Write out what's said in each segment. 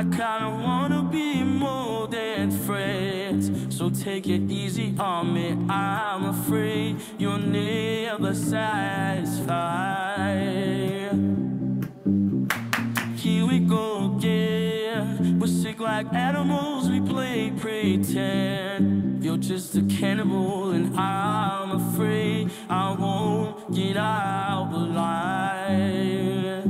I kinda wanna be more than friends, so take it easy on me. I'm afraid you'll never satisfy. Here we go again. We're sick like animals, we play pretend. You're just a cannibal and I'm afraid I won't get out alive.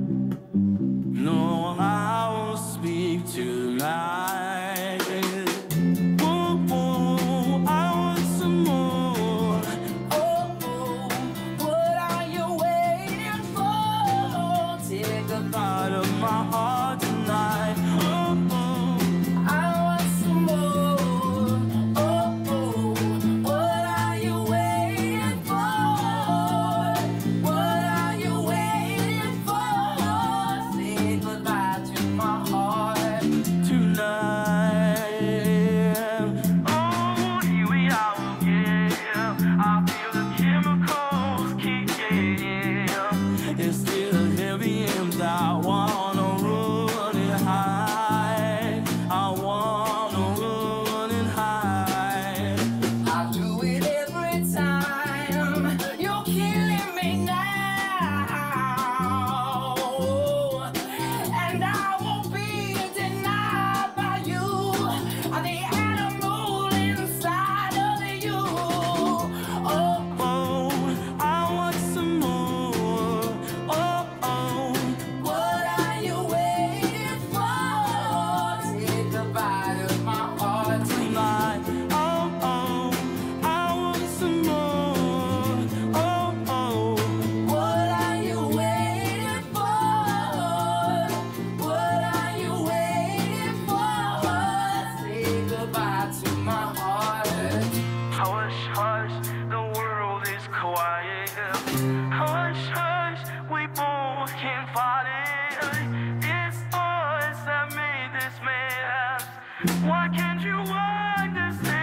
No, I won't speak tonight. Whoa, whoa, I want some more. Oh, oh, what are you waiting for? Take a Out of my heart tonight. Oh, oh. I want some more. Oh, oh, what are you waiting for? What are you waiting for? Say goodbye to my heart Tonight. Oh, here we are again. I feel the chemicals kicking. It's still heavy and I wanna run and hide. I wanna run and hide. I do it every time. You're killing me now, and I won't be denied by you. The animal inside of you. Oh, Oh, I want some more. Oh, oh. what are you waiting for? Take a bite of my heart Tonight. Oh, oh. I want some more. Oh, oh. What are you waiting for? What are you waiting for? Say goodbye to my heart. Hush, hush, the world is quiet. Hush, hush, we both can't fight it. It's us that made this mess. Why can't you understand?